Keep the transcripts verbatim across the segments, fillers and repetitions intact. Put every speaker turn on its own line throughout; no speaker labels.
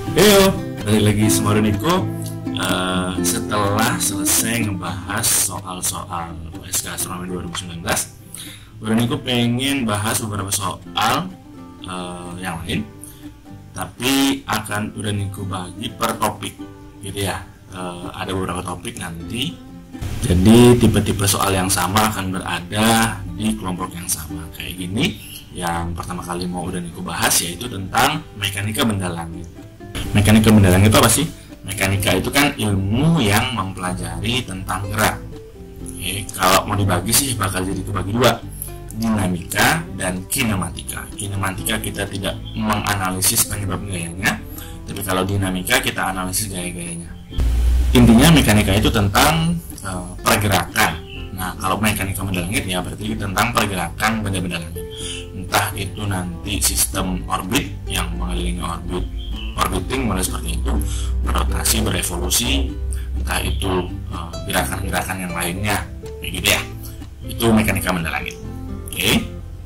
Yo, balik lagi sama Reniko. Uh, setelah selesai ngebahas soal-soal U S K Astronomi dua ribu sembilan belas, Reniko pengen bahas beberapa soal uh, yang lain, tapi akan Reniko bagi per topik, gitu ya. Uh, ada beberapa topik nanti, jadi tipe-tipe soal yang sama akan berada di kelompok yang sama. Kayak gini, yang pertama kali mau Reniko bahas yaitu tentang mekanika benda langit. Mekanika benda langit itu apa sih? Mekanika itu kan ilmu yang mempelajari tentang gerak. Oke, kalau mau dibagi sih bakal jadi kebagi dua, dinamika dan kinematika. Kinematika kita tidak menganalisis penyebab gayanya, tapi kalau dinamika kita analisis gaya-gayanya. Intinya mekanika itu tentang uh, pergerakan. Nah, kalau mekanika benda langit ya berarti tentang pergerakan benda-benda langit. Entah itu nanti sistem orbit yang mengelilingi orbit, orbiting mulai seperti itu, berotasi, berevolusi, entah itu uh, gerakan-gerakan yang lainnya, kayak gitu ya. Itu mekanika benda langit. Oke.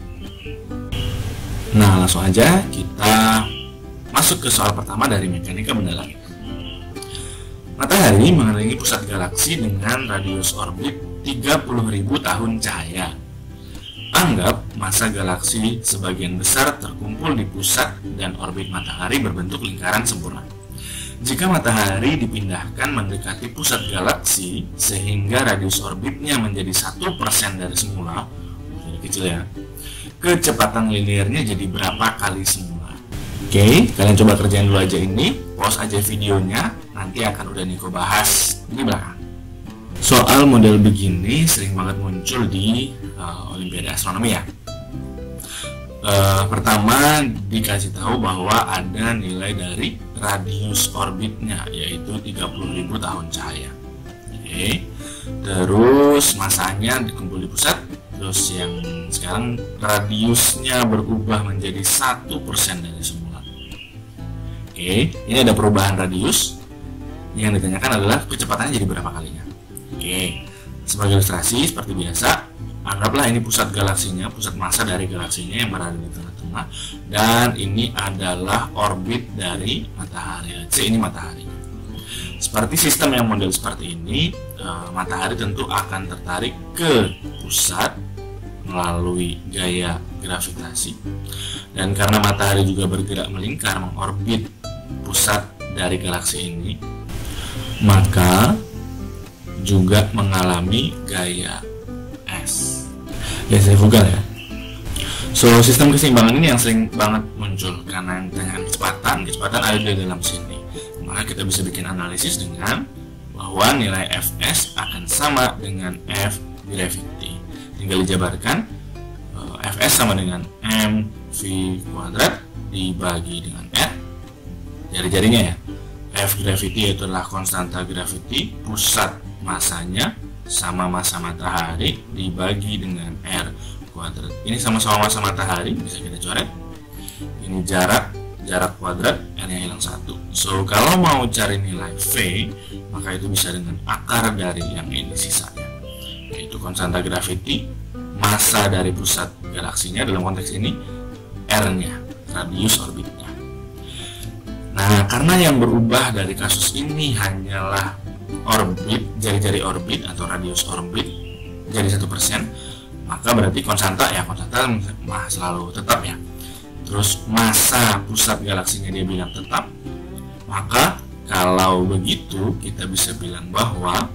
Nah, langsung aja kita masuk ke soal pertama dari mekanika benda langit. Matahari mengelilingi pusat galaksi dengan radius orbit tiga puluh ribu tahun cahaya. Anggap massa galaksi sebagian besar terkumpul di pusat dan orbit matahari berbentuk lingkaran sempurna. Jika matahari dipindahkan mendekati pusat galaksi sehingga radius orbitnya menjadi satu persen dari semula, jadi kecil ya, kecepatan linearnya jadi berapa kali semula? Oke, kalian coba kerjain dulu aja ini, pause aja videonya, nanti akan udah Niko bahas di belakang. Soal model begini sering banget muncul di uh, Olimpiade Astronomi ya. Uh, pertama dikasih tahu bahwa ada nilai dari radius orbitnya yaitu tiga puluh ribu tahun cahaya. Oke. Terus masanya dikumpul di pusat. Terus yang sekarang radiusnya berubah menjadi satu persen dari semula. Oke, ini ada perubahan radius. Yang ditanyakan adalah kecepatannya jadi berapa kalinya. Oke, sebagai ilustrasi seperti biasa, anggaplah ini pusat galaksinya, pusat massa dari galaksinya yang berada di tengah-tengah, dan ini adalah orbit dari matahari. C ini matahari. Seperti sistem yang model seperti ini, eh, matahari tentu akan tertarik ke pusat melalui gaya gravitasi, dan karena matahari juga bergerak melingkar mengorbit pusat dari galaksi ini, maka juga mengalami gaya S. Ya, saya vulgar ya. So, sistem keseimbangan ini yang sering banget muncul karena yang ditanyakan kecepatan, kecepatan ada di dalam sini. Maka kita bisa bikin analisis dengan bahwa nilai Fs akan sama dengan F gravity. Tinggal dijabarkan, Fs sama dengan mv kuadrat dibagi dengan R. Jari-jarinya ya. F gravity yaitu adalah konstanta gravity, pusat masanya sama massa matahari dibagi dengan R kuadrat. Ini sama-sama massa matahari, bisa kita coret. Ini jarak, jarak kuadrat, R-nya hilang satu. So, kalau mau cari nilai V, maka itu bisa dengan akar dari yang ini sisanya, yaitu konstanta gravity, massa dari pusat galaksinya dalam konteks ini, R-nya, radius orbitnya. Nah, karena yang berubah dari kasus ini hanyalah orbit, jari-jari orbit atau radius orbit jadi satu persen, maka berarti konstanta ya, konstanta mah selalu tetap ya. Terus massa pusat galaksinya dia bilang tetap, maka kalau begitu kita bisa bilang bahwa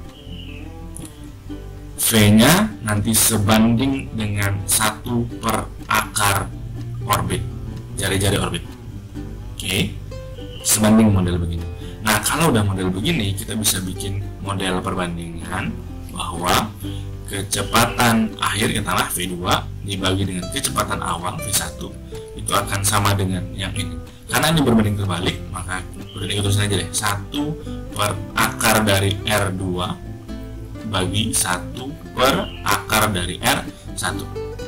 V-nya nanti sebanding dengan satu per akar orbit, jari-jari orbit. Oke, sebanding model begini. Nah, kalau udah model begini, kita bisa bikin model perbandingan bahwa kecepatan akhir katakanlah V dua dibagi dengan kecepatan awal V satu itu akan sama dengan yang ini. Karena ini berbanding terbalik, maka udah ditulisin aja deh, satu per akar dari R dua bagi satu per akar dari R satu.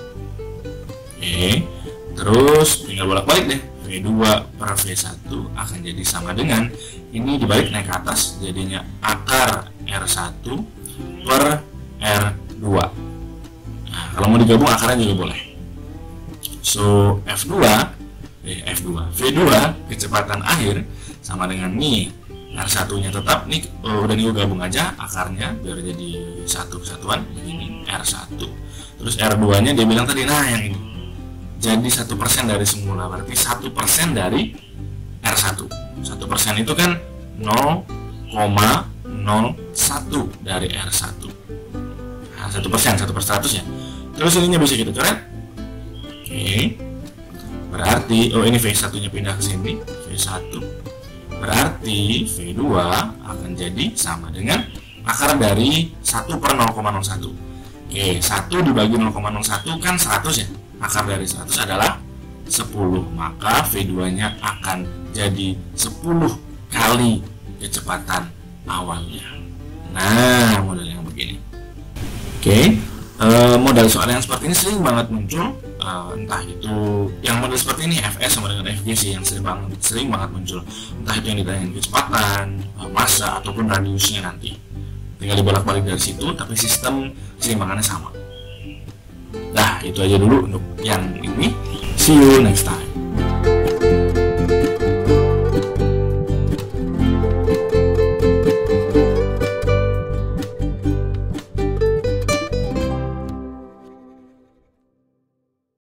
Oke, terus tinggal bolak-balik deh. V dua per V satu akan jadi sama dengan ini dibalik naik ke atas, jadinya akar R satu per R dua. Nah, kalau mau digabung akarnya juga boleh. So F dua eh, F dua V dua kecepatan akhir sama dengan nih R satu nya tetap nih, uh, udah nih gue gabung aja akarnya biar jadi satu kesatuan. Ini R satu, terus R dua nya dia bilang tadi, nah yang ini jadi satu persen dari semula, berarti satu persen dari R satu. Satu persen itu kan nol koma nol satu dari R satu. Nah, satu persen, satu per seratus ya. Terus ininya bisa kita coret. Oke, berarti oh ini V satu nya pindah ke sini, V satu, berarti V dua akan jadi sama dengan akar dari satu per nol koma nol satu. Oke, satu dibagi nol koma nol satu kan seratus ya. Akar dari seratus adalah sepuluh, maka V dua nya akan jadi sepuluh kali kecepatan awalnya. Nah, model yang begini. Oke, uh, model soal yang seperti ini sering banget muncul, uh, entah itu yang model seperti ini F S sama dengan F G sih yang sering banget sering banget muncul, entah itu yang ditanyain kecepatan, uh, massa ataupun radiusnya nanti. Tinggal dibolak-balik dari situ, tapi sistem keseimbangannya sama. Nah, itu aja dulu untuk yang ini. See you next time.